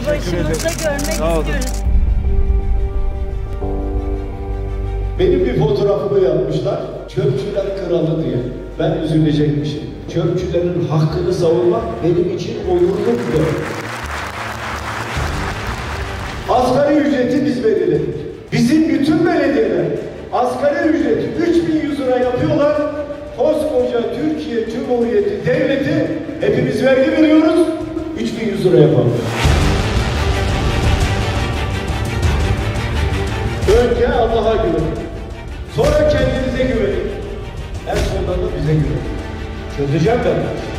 Sizi başımızda görmek istiyoruz. Benim bir fotoğrafımı yapmışlar, çöpçüler kralı diye. Ben üzülecekmişim. Çöpçülerin hakkını savunmak benim için onurluktur. Asgari ücreti biz belirledik. Bizim bütün belediyeler asgari ücreti 3.100 lira yapıyorlar. Koskoca Türkiye Cumhuriyeti Devleti hepimiz vergi veriyoruz. 3.100 lira yapalım. Önce Allah'a güvenin. Sonra kendinize güvenin. En sonunda da bize güvenin. Çözeceğim ben.